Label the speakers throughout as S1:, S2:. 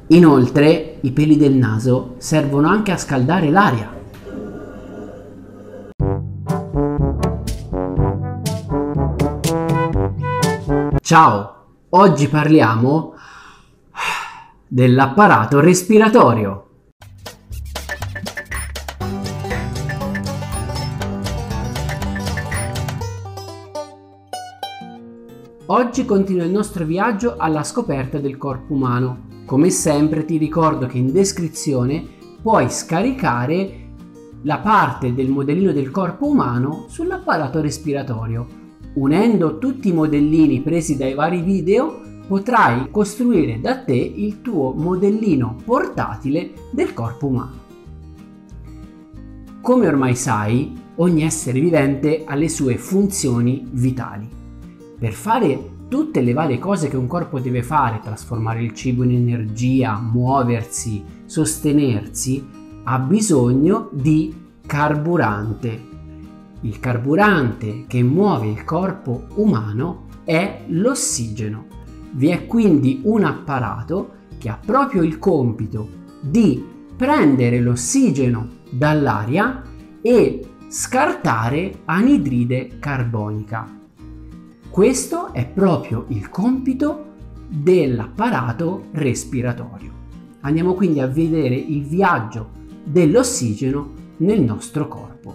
S1: Inoltre, i peli del naso servono anche a scaldare l'aria. Ciao, oggi parliamo dell'apparato respiratorio. Oggi continua il nostro viaggio alla scoperta del corpo umano. Come sempre ti ricordo che in descrizione puoi scaricare la parte del modellino del corpo umano sull'apparato respiratorio. Unendo tutti i modellini presi dai vari video potrai costruire da te il tuo modellino portatile del corpo umano. Come ormai sai, ogni essere vivente ha le sue funzioni vitali. Per fare tutte le varie cose che un corpo deve fare, trasformare il cibo in energia, muoversi, sostenersi, ha bisogno di carburante. Il carburante che muove il corpo umano è l'ossigeno. Vi è quindi un apparato che ha proprio il compito di prendere l'ossigeno dall'aria e scartare anidride carbonica. Questo è proprio il compito dell'apparato respiratorio. Andiamo quindi a vedere il viaggio dell'ossigeno nel nostro corpo.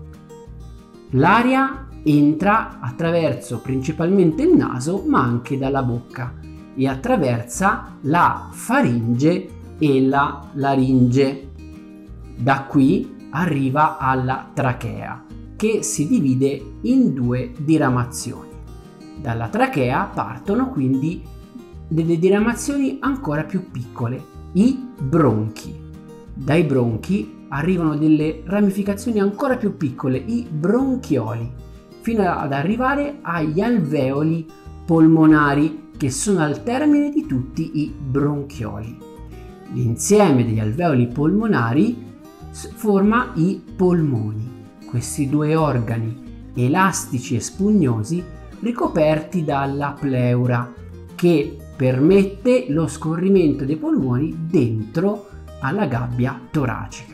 S1: L'aria entra attraverso principalmente il naso, ma anche dalla bocca, e attraversa la faringe e la laringe. Da qui arriva alla trachea, che si divide in due diramazioni. Dalla trachea partono quindi delle diramazioni ancora più piccole, i bronchi. Dai bronchi arrivano delle ramificazioni ancora più piccole, i bronchioli, fino ad arrivare agli alveoli polmonari, che sono al termine di tutti i bronchioli. L'insieme degli alveoli polmonari forma i polmoni, questi due organi elastici e spugnosi ricoperti dalla pleura, che permette lo scorrimento dei polmoni dentro alla gabbia toracica.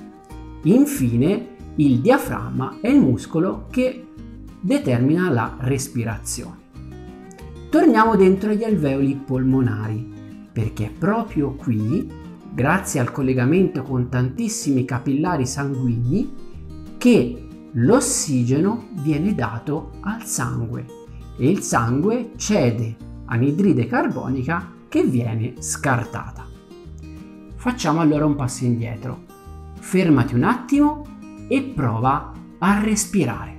S1: Infine, il diaframma è il muscolo che determina la respirazione. Torniamo dentro agli alveoli polmonari, perché è proprio qui, grazie al collegamento con tantissimi capillari sanguigni, che l'ossigeno viene dato al sangue e il sangue cede anidride carbonica che viene scartata. Facciamo allora un passo indietro. Fermati un attimo e prova a respirare.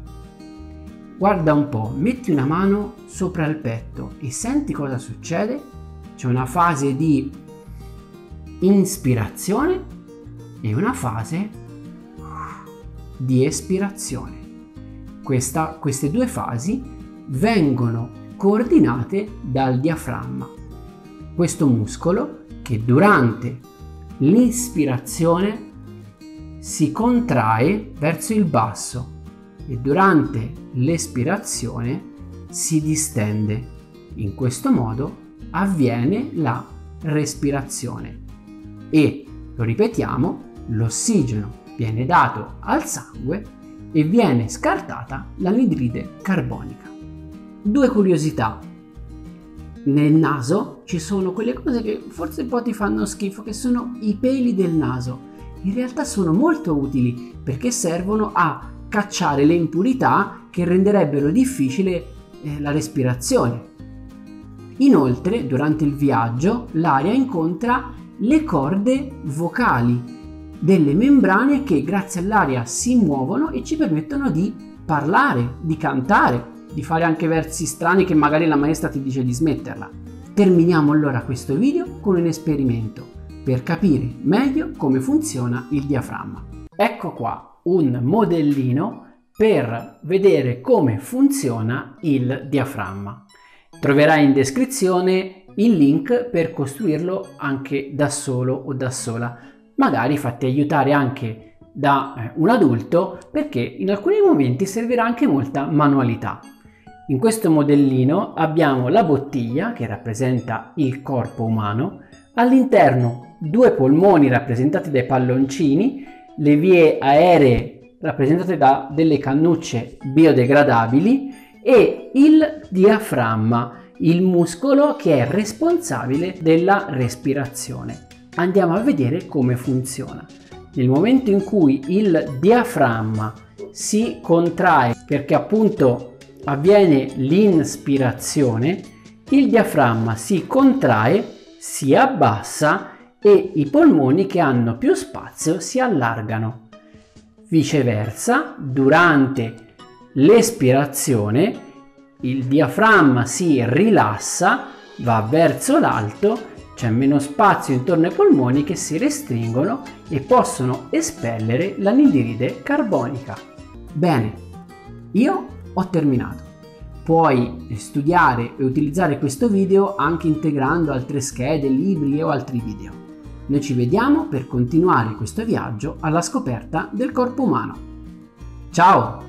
S1: Guarda un po', metti una mano sopra il petto e senti cosa succede. C'è una fase di inspirazione e una fase di espirazione. Queste due fasi vengono coordinate dal diaframma, questo muscolo che durante l'inspirazione si contrae verso il basso e durante l'espirazione si distende. In questo modo avviene la respirazione e, lo ripetiamo, l'ossigeno viene dato al sangue e viene scartata l'anidride carbonica. Due curiosità. Nel naso ci sono quelle cose che forse un po' ti fanno schifo, che sono i peli del naso. In realtà sono molto utili perché servono a cacciare le impurità che renderebbero difficile la respirazione. Inoltre, durante il viaggio, l'aria incontra le corde vocali, delle membrane che grazie all'aria si muovono e ci permettono di parlare, di cantare, di fare anche versi strani che magari la maestra ti dice di smetterla. Terminiamo allora questo video con un esperimento per capire meglio come funziona il diaframma. Ecco qua un modellino per vedere come funziona il diaframma. Troverai in descrizione il link per costruirlo anche da solo o da sola. Magari fatti aiutare anche da un adulto, perché in alcuni momenti servirà anche molta manualità. In questo modellino abbiamo la bottiglia che rappresenta il corpo umano, All'interno due polmoni rappresentati dai palloncini, le vie aeree rappresentate da delle cannucce biodegradabili e il diaframma, il muscolo che è responsabile della respirazione. Andiamo a vedere come funziona. Nel momento in cui il diaframma si contrae, perché appunto avviene l'inspirazione, il diaframma si contrae, si abbassa e i polmoni che hanno più spazio si allargano. Viceversa, durante l'espirazione il diaframma si rilassa, va verso l'alto, c'è meno spazio intorno ai polmoni che si restringono e possono espellere l'anidride carbonica. Bene, io ho terminato. Puoi studiare e utilizzare questo video anche integrando altre schede, libri o altri video. Noi ci vediamo per continuare questo viaggio alla scoperta del corpo umano. Ciao!